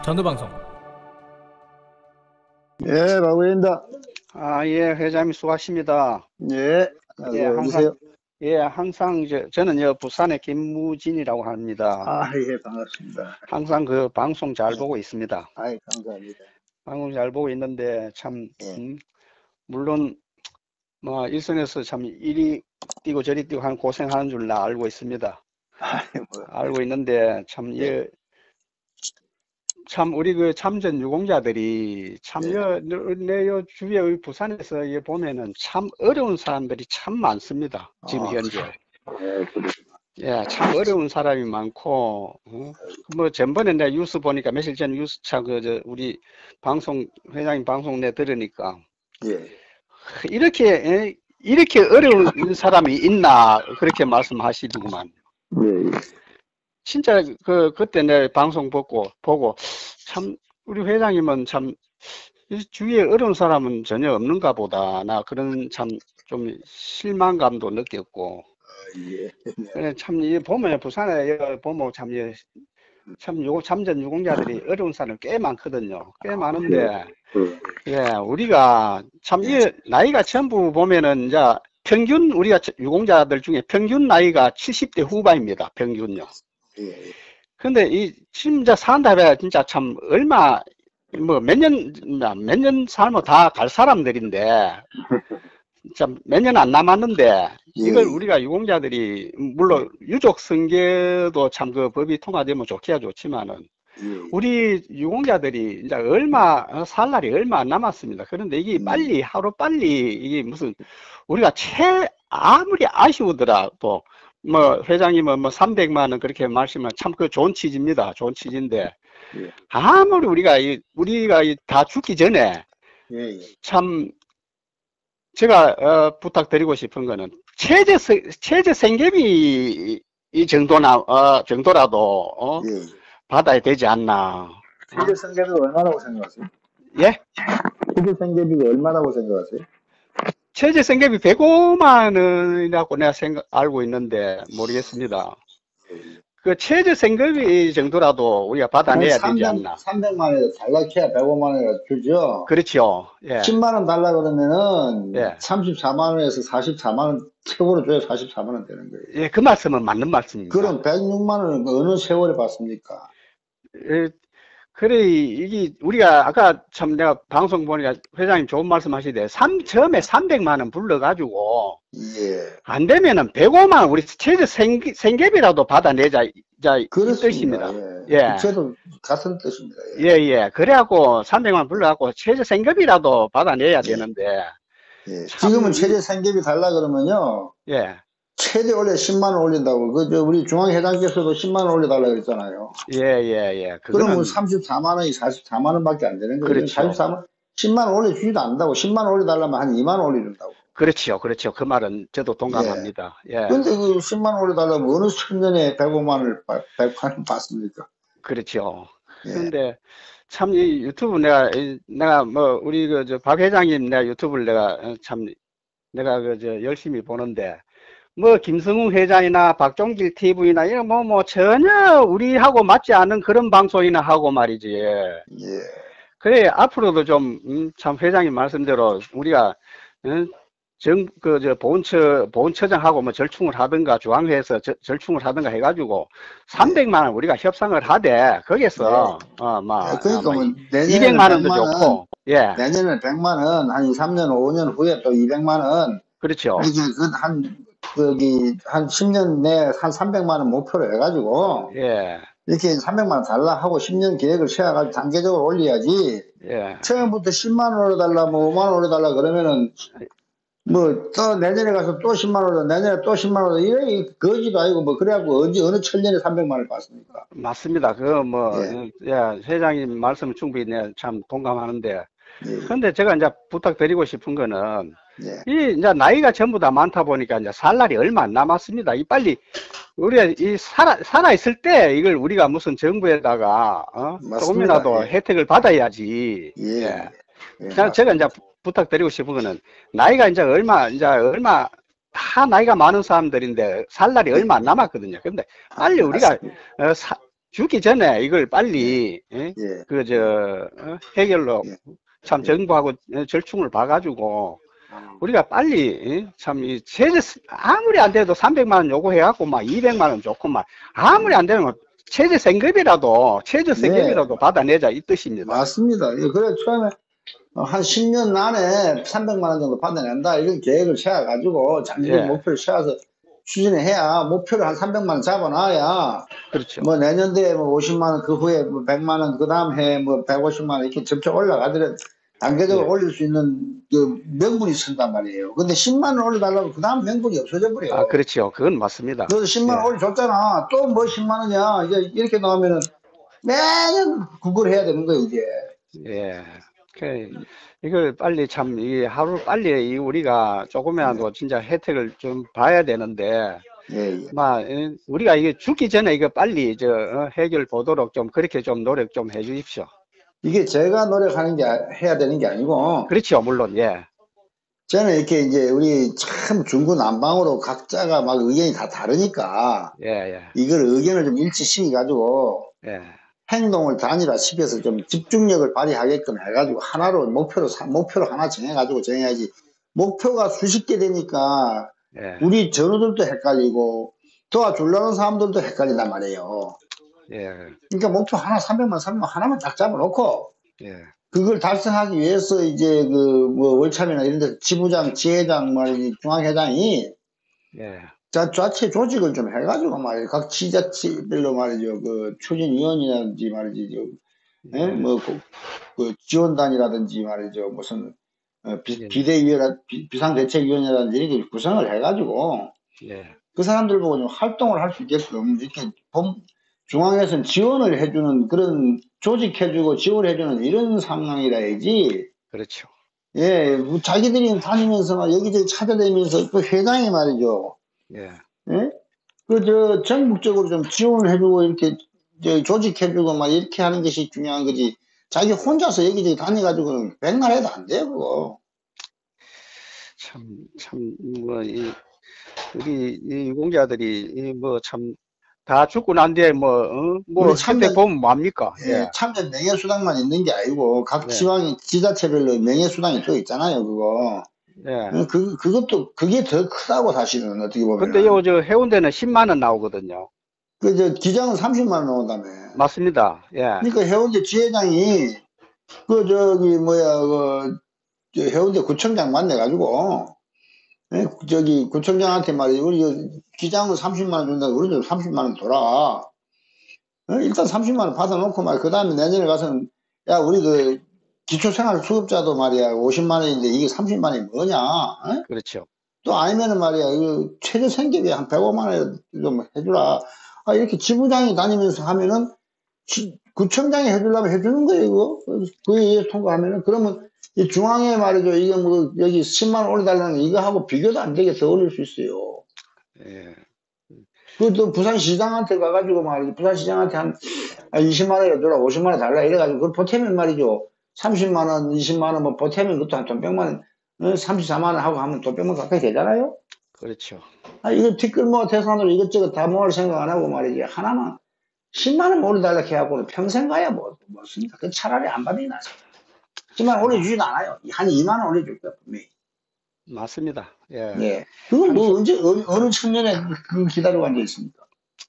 전후방송. 예, 박우입니다. 예, 회장님 수고하십니다. 예, 예, 누구세요? 항상 저는 부산의 김무진이라고 합니다. 예, 반갑습니다. 항상 그 방송 잘 보고 있습니다. 감사합니다. 방송 잘 보고 있는데 참, 예. 물론 뭐 일선에서 참 이리 뛰고 저리 뛰고 하는 고생하는 줄 나 알고 있습니다. 알고 있는데 참, 참 우리 그 참전 유공자들이 참 내 주위의 부산에서 보면은 참 어려운 사람들이 참 많습니다. 지금 현재. 예, 참 어려운 사람이 많고, 뭐 전번에 내가 뉴스 보니까 며칠 전 뉴스 우리 방송 회장님 방송 내 들으니까 이렇게 어려운 사람이 있나 그렇게 말씀하시더구만. 진짜 그때 내 방송 보고 참 우리 회장님은 참 주위에 어려운 사람은 전혀 없는가 보다 나 그런 참 좀 실망감도 느꼈고. 그래 참 보면 부산에 보면 참 요거 참전 유공자들이 어려운 사람이 꽤 많거든요. 꽤 많은데 우리가 참 나이가 전부 보면은 이제 평균 우리가 유공자들 중에 평균 나이가 70대 후반입니다. 평균요. 근데 진짜 산다 해야 진짜 참 얼마 뭐 몇 년 살면 다 갈 사람들인데 참 몇 년 안 남았는데 이걸 우리가 유공자들이 물론 유족 승계도 참 그 법이 통과되면 좋기야 좋지만은 우리 유공자들이 이제 살 날이 얼마 안 남았습니다. 그런데 이게 빨리 하루 빨리 이게 무슨 우리가 아무리 아쉬우더라도 뭐 회장님은 뭐 300만 원 그렇게 말씀하면 참 그 좋은 취지입니다. 좋은 취지인데 아무리 우리가 다 죽기 전에 참 제가 부탁드리고 싶은 거는 최저 생계비 이 정도라도 받아야 되지 않나. 최저 생계비가 얼마라고 생각하세요? 예? 최저 생계비가 얼마라고 생각하세요? 최저 생계비 105만 원이라고 내가 알고 있는데 모르겠습니다. 그 최저 생계비 정도라도 우리가 받아내야 되지 않나. 300만 원에 달라켜야 105만 원에 주죠. 그렇죠. 예. 10만 원 달라 그러면은 34만 원에서 44만 원 최고로 줘야 44만 원 되는 거예요. 예, 그 말씀은 맞는 말씀입니다. 그럼 106만 원은 어느 세월에 받습니까? 그래, 이게 우리가 아까 참 내가 방송 보니까 회장님 좋은 말씀 하시대. 처음에 300만 원 불러가지고 안 되면은 105만 원 우리 최저 생계비라도 받아내자 이 뜻입니다. 저도 같은 뜻입니다. 그래갖고 300만 원 불러갖고 최저 생계비라도 받아내야 되는데 지금은 최저 생계비 달라 그러면요. 최대 원래 10만 원 올린다고. 우리 중앙회장께서도 10만 원 올려달라 그랬잖아요. 그러면 34만 원이 44만 원밖에 안 되는 거예요. 그렇죠. 44만 10만 원 올려주지도 않는다고. 10만 원 올려달라면 한 2만 원 올려준다고. 그렇죠. 그 말은 저도 동감합니다. 근데 그 10만 원 올려달라면 어느 천년에 105만 원을 받습니까? 그렇죠. 그런데 참 이 유튜브 내가 뭐 우리 박 회장님 내가 유튜브를 내가 열심히 보는데 뭐 김성웅 회장이나 박종길 TV나 이런 뭐 전혀 우리하고 맞지 않는 그런 방송이나 하고 말이지. 그래 앞으로도 좀 참 회장님 말씀대로 우리가 보훈처장하고 뭐 절충을 하든가 중앙회에서 절충을 하든가 해가지고 300만 원 우리가 협상을 하되 거기서 그러니까 뭐 200만 원도 좋고 내년에 100만 원 한 2, 3년 5년 후에 또 200만 원 그렇죠. 이게 한 10년 내에 한 300만 원 목표로 해가지고 이렇게 300만 원 달라 하고 10년 계획을 세워가지고 단계적으로 올려야지. 처음부터 10만 원 올려달라 뭐 5만 원 올려달라 그러면은 뭐 또 내년에 가서 또 10만 원 올려 내년에 또 10만 원 올려 이래 거지도 아니고 뭐 그래갖고 어느 천년에 300만 원을 받습니까? 맞습니다. 회장님 말씀 충분히 내가 참 동감하는데 그런데 제가 이제 부탁드리고 싶은 거는 이제 나이가 전부 다 많다 보니까 이제 살 날이 얼마 안 남았습니다. 빨리 우리가 살아 있을 때 이걸 우리가 무슨 정부에다가 조금이라도 혜택을 받아야지. 제가 이제 부탁드리고 싶은 거는 나이가 이제 얼마 다 나이가 많은 사람들인데 살 날이 얼마 안 남았거든요. 근데 빨리 우리가 죽기 전에 이걸 빨리, 예. 해결로, 예. 참, 정부하고 절충을 봐가지고, 우리가 빨리, 참, 아무리 안 돼도 300만 원 요구해갖고, 막 200만 원 좋고, 막, 아무리 안 되면, 최저세금이라도 받아내자, 이 뜻입니다. 맞습니다. 그래, 처음에, 한 10년 안에 300만 원 정도 받아낸다. 이런 계획을 세워가지고, 장기적 목표를 세워서 추진해야, 목표를 한 300만 원 잡아놔야, 그렇죠. 뭐 내년도에 뭐 50만 원, 그 후에 뭐 100만 원, 그 다음 해에 뭐 150만 원 이렇게 점차 올라가더라도 단계적으로 올릴 수 있는 그 명분이 쓴단 말이에요. 근데 10만 원 올려달라고 그 다음 명분이 없어져 버려요. 아, 그렇죠. 그건 맞습니다. 너도 10만 원 올려줬잖아. 또 뭐 10만 원이야. 이제 이렇게 나오면은 매년 그걸 해야 되는 거예요, 이제. 예. 이걸 빨리 참, 하루 빨리 우리가 조금이라도 진짜 혜택을 좀 봐야 되는데, 막, 우리가 이게 죽기 전에 이거 빨리 해결 보도록 좀 그렇게 좀 노력 좀 해 주십시오. 이게 제가 노력하는 게 해야 되는 게 아니고. 그렇죠, 물론, 예. 저는 이렇게 이제 우리 참 중구난방으로 각자가 막 의견이 다 다르니까. 이걸 의견을 좀 일치시켜가지고. 행동을 단일화시켜서 좀 집중력을 발휘하게끔 해가지고 하나로 목표를 하나 정해야지. 목표가 수십 개 되니까 우리 전우들도 헷갈리고 도와주려는 사람들도 헷갈린단 말이에요. 그러니까 목표 하나 300만 하나만 딱 잡아놓고 그걸 달성하기 위해서 이제 뭐 월참이나 이런 데 지부장, 지회장 말이지 중앙회장이 좌체 조직을 좀 해가지고 말이죠. 각 지자체별로 말이죠. 그 추진위원이라든지 말이죠. 그 지원단이라든지 말이죠. 무슨 비상대책위원회라든지 이렇게 구성을 해가지고 그 사람들 보고 좀 활동을 할 수 있게끔 이렇게 중앙에서는 지원을 해주는 그런 조직해주고 지원해주는 이런 상황이라야지. 그렇죠. 예, 뭐 자기들이 다니면서 막 여기저기 찾아다니면서 그 회장이 말이죠. 전국적으로 좀 지원을 해주고, 이렇게, 조직해주고, 막, 이렇게 하는 것이 중요한 거지. 자기 혼자서 여기저기 다녀가지고는 백날 해도 안 돼요, 그거. 우리, 유공자들이, 다 죽고 난 뒤에 그때 보면 뭐합니까? 참전 명예수당만 있는 게 아니고, 각 지자체별로 명예수당이 또 있잖아요, 그거. 그게 더 크다고, 사실은, 어떻게 보면. 근데 해운대는 10만 원 나오거든요. 기장은 30만 원 나온다며. 맞습니다. 그러니까 해운대 지회장이, 해운대 구청장 만나가지고, 구청장한테 말이야, 우리 기장은 30만 원 준다고, 우리도 30만 원 돌아. 일단 30만 원 받아놓고 말이야. 그 다음에 내년에 가서는, 야, 우리 기초생활 수급자도 말이야, 50만 원인데 이게 30만 원이 뭐냐? 그렇죠. 또 아니면은 말이야, 최저 생계비 한 105만 원 좀 해주라. 이렇게 지부장이 다니면서 하면은, 구청장이 해주려면 해주는 거예요, 이거. 그에 의해서 통과하면은. 그러면, 이 중앙에 말이죠, 이게 뭐, 여기 10만 원 올려달라는 거, 이거 하고 비교도 안 되게 더 올릴 수 있어요. 또 부산시장한테 가가지고 말이죠, 부산시장한테 한 20만 원이라 줘라, 50만 원 달라, 이래가지고, 그걸 보태면 말이죠. 30만 원, 20만 원, 뭐, 보태면 그것도 한 돈 100만 원, 34만 원 하고 하면 돈 100만 원 가까이 되잖아요? 그렇죠. 이거 티끌 대산으로 이것저것 다 모을 생각 안 하고 말이지. 하나만 10만 원 올려달라 해갖고는 평생 가야 뭐습니까? 그 차라리 안 받는 게 낫습니다. 10만 원 올려주지도 않아요. 한 2만 원 올려줄 거야, 분명히. 맞습니다. 그건 뭐 언제, 어느 청년에 그거 기다리고 앉아 있습니까?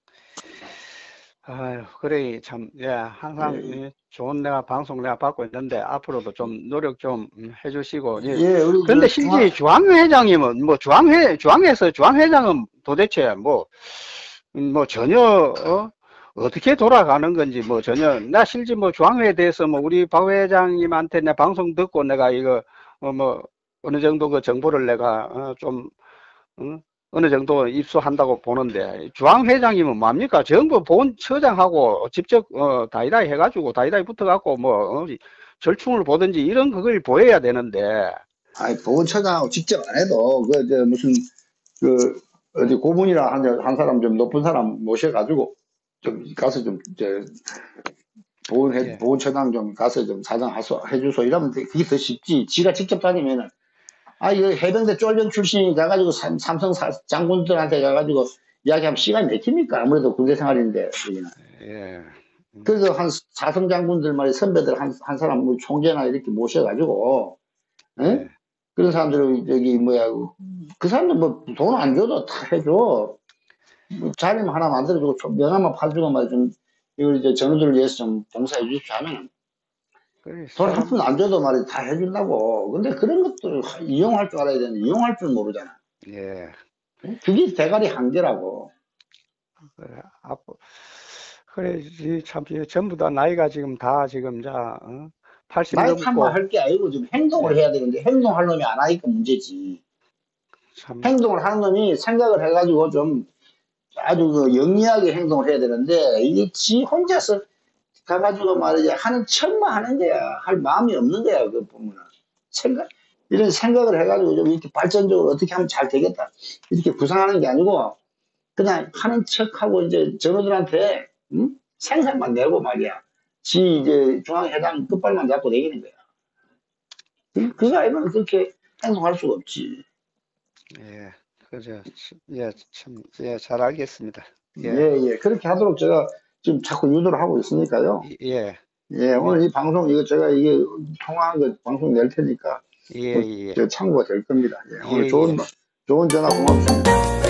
아유, 그래, 참, 항상, 좋은 방송 내가 받고 있는데, 앞으로도 좀 노력 좀 해주시고, 그런데 실제 중앙회장님은, 중앙에서 중앙회장은 도대체 전혀, 어떻게 돌아가는 건지, 전혀, 나 실제 중앙회에 대해서 우리 박 회장님한테 내 방송 듣고 내가 이거, 어느 정도 그 정보를 내가, 어느 정도 입수한다고 보는데, 중앙회장이면 뭡니까? 정부 본처장하고 직접 다이다이 해가지고 다이다이 붙어갖고 절충을 보든지 이런 그걸 보여야 되는데. 보훈처장하고 직접 안 해도 무슨 어디 고문이라 한 사람 좀 높은 사람 모셔가지고 좀 가서 좀 보훈처장 좀 가서 좀 사장 해주소 이러면 그게 더 쉽지. 지가 직접 다니면은. 이거 해병대 쫄병 출신이 가가지고 삼성 장군들한테 가가지고 이야기하면 시간이 몇 킵니까? 아무래도 군대 생활인데, 여기는. 그래서 한 사성 장군들 말이 선배들 한 사람 뭐 총재나 이렇게 모셔가지고, 예? 예. 그런 사람들은 저기 뭐야 그 사람들 뭐 돈 안 줘도 다 해줘. 뭐 자리만 하나 만들어주고 명함만 파주고 말 좀 이걸 이제 전우들을 위해서 좀 봉사해 주십시오 하면 그래, 돈 한 푼 안 줘도 말이 다 해준다고. 근데 그런 것들 이용할 줄 알아야 되는데 이용할 줄 모르잖아. 예. 그게 대가리 한계라고. 그래, 그래, 참, 전부 다 나이가 지금 다 지금, 80 나이 넘고, 탓만 할 게 아니고 지금 행동을 예, 해야 되는데 행동할 놈이 안 하니까 문제지. 참, 행동을 하는 놈이 생각을 해가지고 좀 아주 그 영리하게 행동을 해야 되는데 이게 지 혼자서 가가지고 말이야 하는 척만 하는 거야. 할 마음이 없는 거야. 그 보면은 이런 생각을 해가지고 좀 이렇게 발전적으로 어떻게 하면 잘 되겠다 이렇게 구상하는 게 아니고 그냥 하는 척하고 이제 전우들한테 생산만 내고 말이야. 지 이제 중앙회장 끝발만 잡고 내기는 거야. 그거 아니면 그렇게 행동할 수가 없지. 예, 그죠. 예, 참, 예, 잘 알겠습니다. 예, 예, 예. 그렇게 하도록 제가 지금 자꾸 유도를 하고 있으니까요. 예, 예, 예, 오늘 이 방송, 이거 제가 이게 통화한 거 방송 낼 테니까 예, 또 예, 참고가 될 겁니다. 예, 예, 오늘 예. 좋은 전화 고맙습니다.